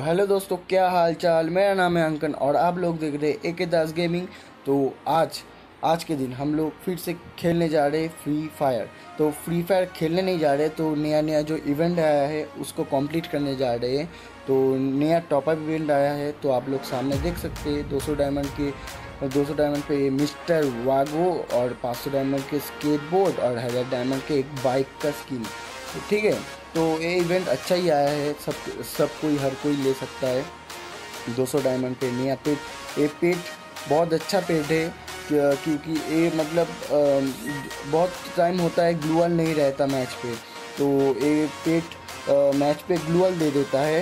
Hello दोस्तों, क्या हाल चाल। मेरा नाम है अंकन और आप लोग देख रहे हैं AK दास गेमिंग। तो आज के दिन हम लोग फिर से खेलने जा रहे हैं फ्री फायर। तो फ्री फायर खेलने नहीं जा रहे, तो नया जो इवेंट आया है उसको कंप्लीट करने जा रहे हैं। तो नया टॉपअप इवेंट आया है, तो आप लोग सामने देख सकते हैं 200 डायमंड पे मिस्टर वागो और 500 डायमंड के स्केटबोर्ड और 1000 डायमंड के एक बाइक का स्किन। ठीक है, तो ये इवेंट अच्छा ही आया है, हर कोई ले सकता है। 200 डायमंड पे नया पेट, ये पेट बहुत अच्छा पेट है क्योंकि ये मतलब बहुत टाइम होता है ग्लूअल नहीं रहता मैच पे, तो ये पेट मैच पे ग्लूअल दे देता है।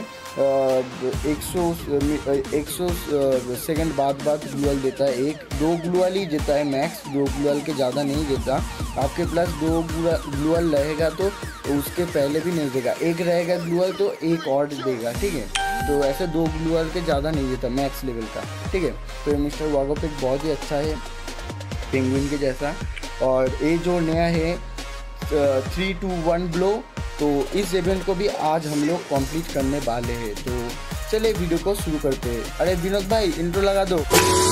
100 सेकंड बाद ग्लूअल देता है। दो ग्लूअल ही देता है मैक्स, 2 ग्लूअल के ज़्यादा नहीं देता। आपके प्लस 2 ग्लूअल रहेगा तो उसके पहले भी नहीं देगा, एक रहेगा ग्लूअल तो एक और देगा। ठीक है, तो ऐसे 2 ग्लूअल के ज़्यादा नहीं देता मैक्स लेवल का। ठीक है, तो मिस्टर वागो पिक बहुत ही अच्छा है, पेंगुइन के जैसा। और ये जो नया है 3 2 1 ब्लो, तो इस इवेंट को भी आज हम लोग कंप्लीट करने वाले हैं। तो चलिए वीडियो को शुरू करते हैं। अरे विनोद भाई, इंट्रो लगा दो।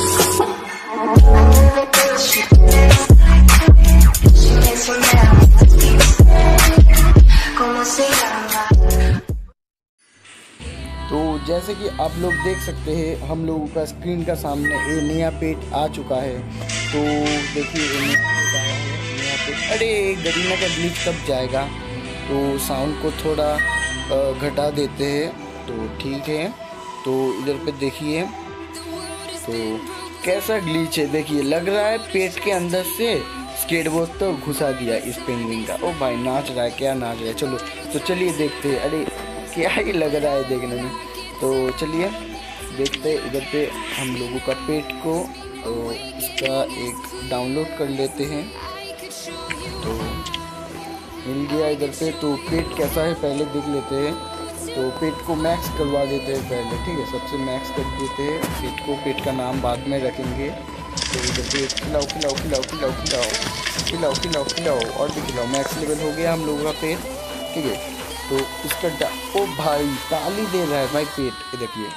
तो जैसे कि आप लोग देख सकते हैं हम लोगों का स्क्रीन का सामने ये नया पेट आ चुका है। तो देखिए नया पेट। अरे गरीना का ग्लिच कब जाएगा, तो साउंड को थोड़ा घटा देते हैं तो ठीक है। तो इधर पे देखिए तो कैसा ग्लिच है, देखिए लग रहा है पेट के अंदर से स्केटबोर्ड तो घुसा दिया इस पेंगुइन का। ओ भाई नाच रहा है, क्या नाच रहा है। चलो तो चलिए देखते हैं। अरे क्या ही लग रहा है देखने में। तो चलिए देखते हैं इधर पे हम लोगों का पेट को, तो इसका एक डाउनलोड कर लेते हैं। तो मिल गया इधर पे। तो पेट कैसा है पहले देख लेते हैं। तो पेट को मैक्स करवा देते हैं पहले। ठीक है, सबसे मैक्स कर देते हैं पेट को, पेट का नाम बाद में रखेंगे। तो इधर पे खिलाओ और भी खिलाओ। मैक्स लेवल हो गया हम लोगों का पेट। ठीक है, तो इसका ओ भाई ताली दे रहा है भाई पेट, ये देखिए।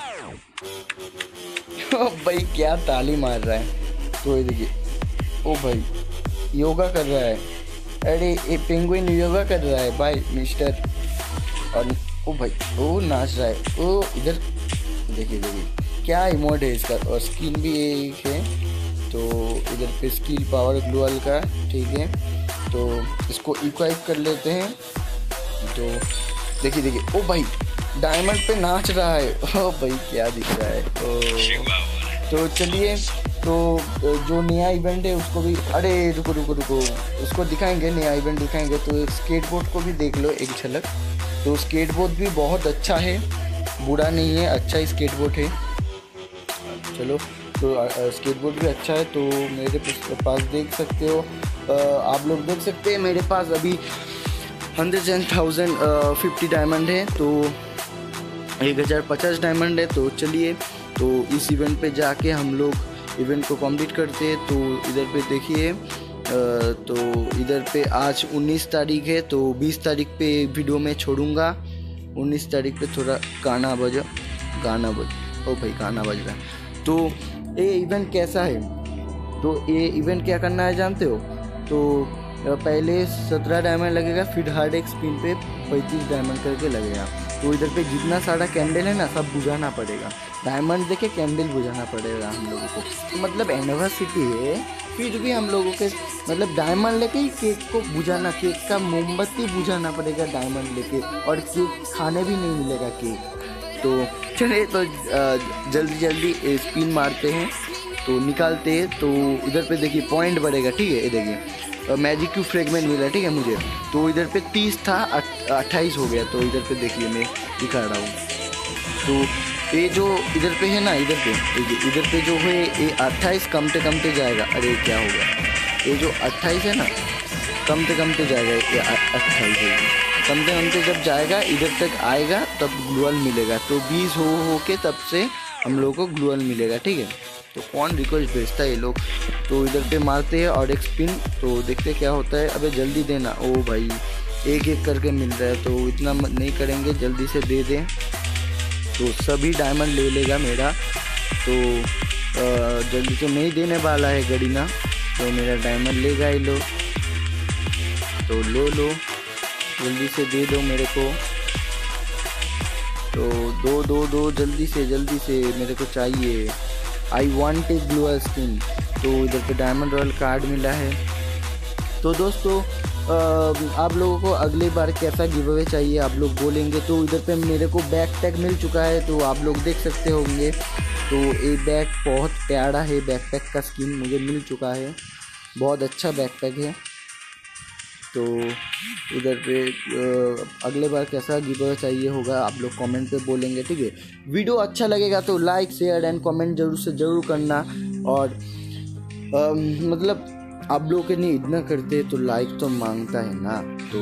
ओ भाई क्या ताली मार रहा है। तो ये देखिए, ओ भाई योगा कर रहा है। अरे ये पेंगुइन योगा कर रहा है भाई मिस्टर। और ओ भाई ओ नाच रहा है। ओ इधर देखिए क्या इमोट है इसका, और स्किन भी एक है। तो इधर पे स्किल पावर ग्लोअल का। ठीक है, तो इसको इक्वाइप कर लेते हैं। तो देखिए ओ भाई डायमंड पे नाच रहा है। ओ भाई क्या दिख रहा है। तो चलिए, तो जो नया इवेंट है उसको भी, अरे रुको उसको दिखाएंगे, नया इवेंट दिखाएंगे। तो स्केटबोर्ड को भी देख लो एक झलक। तो स्केटबोर्ड भी बहुत अच्छा है, बुरा नहीं है, अच्छा ही स्केटबोर्ड है। चलो, तो स्केटबोर्ड भी अच्छा है। तो मेरे पास देख सकते हो, आप लोग देख सकते हैं मेरे पास अभी 100,050 डायमंड है, तो 1050 डायमंड है। तो चलिए, तो इस इवेंट पे जाके हम लोग इवेंट को कंप्लीट करते हैं। तो इधर पे देखिए, तो इधर पे आज 19 तारीख है, तो 20 तारीख पे वीडियो में छोड़ूंगा। 19 तारीख पे थोड़ा गाना बज। ओ भाई गाना बज रहा है। तो ये इवेंट कैसा है, तो ये इवेंट क्या करना है जानते हो। तो पहले 17 डायमंड लगेगा, फिर हर एक स्पिन पे 35 डायमंड करके लगेगा। तो इधर पे जितना सारा कैंडल है ना सब बुझाना पड़ेगा। डायमंड देके कैंडल बुझाना पड़ेगा हम लोगों को। तो मतलब एनिवर्सिटी है, फिर भी हम लोगों के मतलब डायमंड लेके ही केक को बुझाना, केक का मोमबत्ती बुझाना पड़ेगा डायमंड लेके, और केक खाने भी नहीं मिलेगा केक। तो चलिए, तो जल्दी स्पिन मारते हैं, तो निकालते हैं। तो इधर पे देखिए पॉइंट बढ़ेगा। ठीक है, ये देखिए मैजिक क्यू फ्रेगमेंट मिला। ठीक है मुझे, तो इधर पे 30 था, 28 हो गया। तो इधर पे देखिए मैं दिखा रहा हूँ। तो ये जो इधर पे है ना, इधर पे जो है ये 28 कमते जाएगा। अरे क्या हो गया, ये जो 28 है ना कमते जाएगा, ये 28 है। कमते जब जाएगा इधर तक आएगा तब ग्लूअल मिलेगा। तो 20 हो के तब से हम लोग को ग्लूअल मिलेगा। ठीक है, तो कौन रिक्वेस्ट भेजता है ये लोग। तो इधर पे मारते हैं और एक स्पिन, तो देखते क्या होता है। अबे जल्दी देना। ओ भाई एक करके मिल रहा है, तो इतना नहीं करेंगे, जल्दी से दे दें। तो सभी डायमंड ले लेगा मेरा। तो जल्दी से नहीं देने वाला है गरीना, तो मेरा डायमंड लेगा ही लो। तो लो जल्दी से दे दो मेरे को। तो दो जल्दी से मेरे को चाहिए। I want a glowing skin. तो इधर पे डायमंड रॉयल कार्ड मिला है। तो दोस्तों आप लोगों को अगली बार कैसा गिव अवे चाहिए आप लोग बोलेंगे। तो इधर पे मेरे को बैक पैक मिल चुका है, तो आप लोग देख सकते होंगे। तो ये बैग बहुत प्यारा है, बैकपैक का स्किन मुझे मिल चुका है, बहुत अच्छा बैकपैक है। तो इधर पे अगले बार कैसा गिव अवे चाहिए होगा आप लोग कमेंट पे बोलेंगे, ठीक है। वीडियो अच्छा लगेगा तो लाइक शेयर एंड कमेंट जरूर करना। और मतलब आप लोग के नहीं इतना करते तो लाइक तो मांगता है ना। तो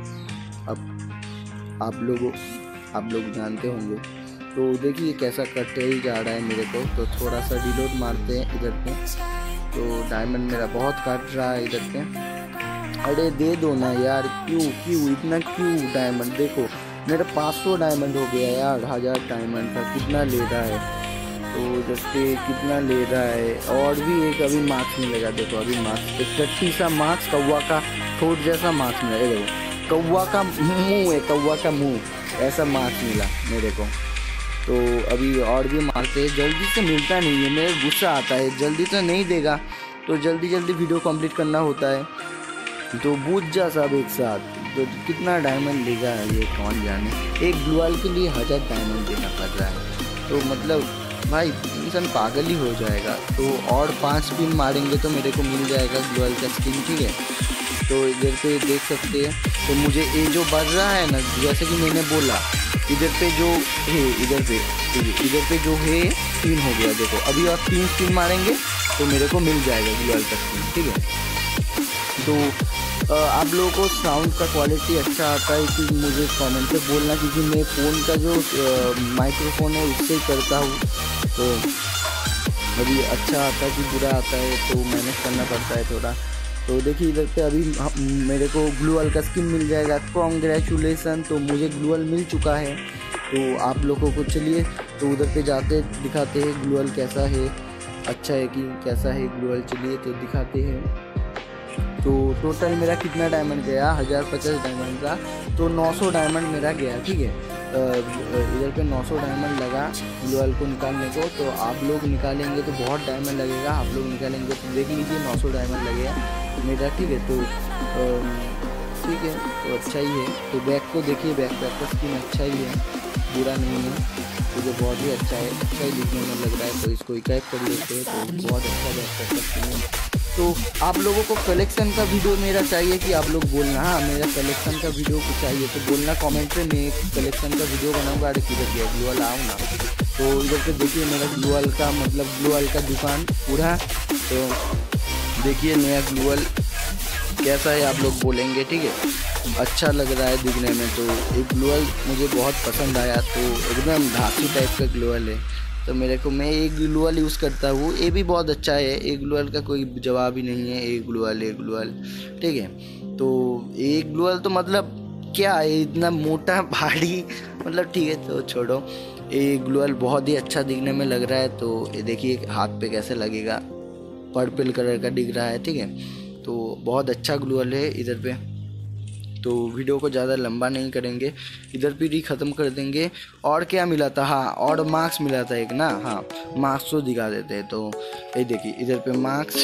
अब आप लोग जानते होंगे। तो देखिए कैसा कट ही जा रहा है मेरे को। तो थोड़ा सा रिलोड मारते हैं इधर पे। तो डायमंड मेरा बहुत काट रहा है इधर पे। अरे दे दो ना यार, क्यों इतना क्यों डायमंड। देखो मेरा 500 डायमंड हो गया यार, 1000 डायमंड था। कितना ले रहा है, तो इधर पे कितना ले रहा है। और भी एक अभी मार्क्स मिलेगा। देखो अभी मार्क्स 31 सा मार्क्स, कौवा का ठोट जैसा मार्क्स मिला। देखो कौवा का मुंह है, कौवा का मुंह ऐसा मार्क्स मिला मेरे को। तो अभी और भी मारते हैं, जल्दी से मिलता नहीं है, मेरे गुस्सा आता है। जल्दी तो नहीं देगा, तो जल्दी वीडियो कंप्लीट करना होता है। तो बूझ जा सब एक साथ। तो कितना डायमंड लेगा ये कौन जाने। एक ग्लूअल के लिए 1000 डायमंड देना पड़ रहा है। तो मतलब भाई इंसान पागल ही हो जाएगा। तो और 5 स्पिन मारेंगे तो मेरे को मिल जाएगा ग्लूअल का स्किन, ठीक है। तो इधर पे देख सकते हैं। तो मुझे ये जो बढ़ रहा है ना, जैसे कि मैंने बोला इधर पे जो है, इधर पे जो है 3 हो गया। देखो अभी और 3 स्पिन मारेंगे तो मेरे को मिल जाएगा ग्लूअल का स्किन, ठीक है। तो आप लोगों को साउंड का क्वालिटी अच्छा आता है कि मुझे कमेंट पे बोलना, क्योंकि मैं फ़ोन का जो माइक्रोफोन है उससे ही करता हूँ। तो अभी अच्छा आता है कि बुरा आता है, तो मैनेज करना पड़ता है थोड़ा। तो देखिए इधर पे अभी मेरे को ग्लूअल का स्किन मिल जाएगा। कॉन्ग्रेचुलेसन। तो मुझे ग्लूअल मिल चुका है। तो आप लोगों को चलिए तो उधर पे जाते दिखाते हैं ग्लूअल कैसा है, अच्छा है कि कैसा है ग्लूअल। चलिए तो दिखाते हैं। तो टोटल मेरा कितना डायमंड गया, 1050 डायमंड का। तो 900 डायमंड मेरा गया, ठीक है। इधर पे 900 डायमंड लगा ग्लूअल को निकालने को। तो आप लोग निकालेंगे तो बहुत डायमंड लगेगा। आप लोग निकालेंगे तो देख लीजिए 900 डायमंड लगेगा मेरा, ठीक है। तो ठीक है, तो अच्छा ही है। तो बैग को देखिए, बैकपैक का स्किन अच्छा ही है, बुरा नहीं है। मुझे बहुत ही अच्छा है, अच्छा ही दिखने में लग रहा है। तो इसको इकैप कर लेते हैं। तो बहुत अच्छा बैकपैक का स्किन है। तो आप लोगों को कलेक्शन का वीडियो मेरा चाहिए कि आप लोग बोलना, हाँ मेरा कलेक्शन का वीडियो को चाहिए तो बोलना कमेंट पे। मैं कलेक्शन का वीडियो बनाऊंगा। अरे किधर गया ग्लूअल, आओ ना। तो इधर पे देखिए मेरा ग्लूअल का मतलब ग्लूअल का दुकान पूरा। तो देखिए नया ग्लूअल कैसा है आप लोग बोलेंगे, ठीक है। अच्छा लग रहा है दिखने में। तो एक ग्लूअल मुझे बहुत पसंद आया। तो एकदम धातु टाइप का ग्लूअल है। तो मेरे को, मैं एक ग्लूअल यूज़ करता हूँ, ये भी बहुत अच्छा है। एक ग्लूअल का कोई जवाब ही नहीं है। एक ग्लूअल, ठीक है। तो एक ग्लूअल तो मतलब क्या है, इतना मोटा भारी, मतलब ठीक है। तो छोड़ो, ये ग्लूअल बहुत ही अच्छा दिखने में लग रहा है। तो ये देखिए हाथ पे कैसे लगेगा, पर्पल कलर का दिख रहा है, ठीक है। तो बहुत अच्छा ग्लूअल है इधर पे। तो वीडियो को ज़्यादा लंबा नहीं करेंगे, इधर पे ही ख़त्म कर देंगे। और क्या मिला था, हाँ और मार्क्स मिला था एक ना, हाँ मार्क्स तो दिखा देते हैं। तो ये देखिए इधर पे मार्क्स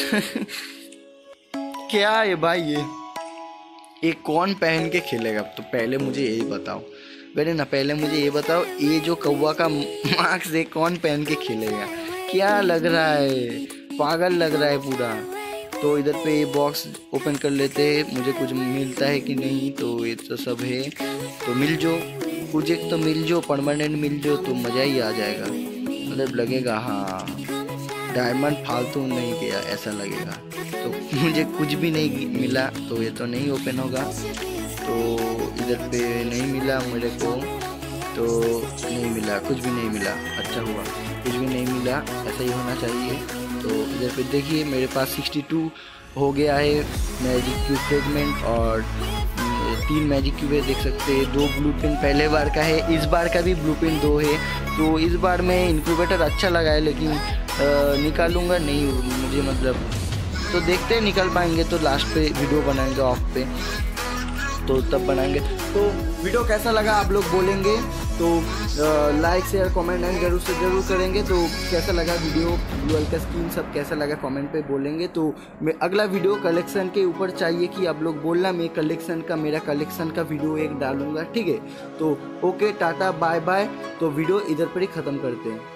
क्या है भाई, ये कौन पहन के खेलेगा। तो पहले मुझे यही बताओ, पहले मुझे ये बताओ, ये जो कौवा का मार्क्स है कौन पहन के खेलेगा। क्या लग रहा है, पागल लग रहा है पूरा। तो इधर पे ये बॉक्स ओपन कर लेते हैं, मुझे कुछ मिलता है कि नहीं। तो ये तो सब है, तो मिल जो कुछ एक तो मिल जो, परमानेंट मिल जो तो मज़ा ही आ जाएगा। मतलब लगेगा हाँ डायमंड फालतू नहीं गया ऐसा लगेगा। तो मुझे कुछ भी नहीं मिला, तो ये तो नहीं ओपन होगा। तो इधर पे नहीं मिला मेरे को, तो नहीं मिला, कुछ भी नहीं मिला। अच्छा हुआ कुछ भी नहीं मिला, ऐसा ही होना चाहिए। तो इधर पे देखिए मेरे पास 62 हो गया है मैजिक क्यूब फ्रेगमेंट और 3 मैजिक क्यूब है, देख सकते हैं। 2 ब्लू प्रिंट पहले बार का है, इस बार का भी ब्लू प्रिंट 2 है। तो इस बार में इंक्यूबेटर अच्छा लगा है, लेकिन निकालूंगा नहीं मुझे, मतलब तो देखते हैं निकल पाएंगे तो लास्ट पे वीडियो बनाएंगे ऑफ पे, तो तब बनाएंगे। तो वीडियो कैसा लगा आप लोग बोलेंगे, तो लाइक शेयर कमेंट एंड जरूर से ज़रूर करेंगे। तो कैसा लगा वीडियो, डुअल का स्किन सब कैसा लगा कमेंट पे बोलेंगे। तो मैं अगला वीडियो कलेक्शन के ऊपर चाहिए कि आप लोग बोलना, मैं मेरा कलेक्शन का वीडियो एक डालूंगा, ठीक है। तो ओके, टाटा बाय बाय। तो वीडियो इधर पर ही ख़त्म करते हैं।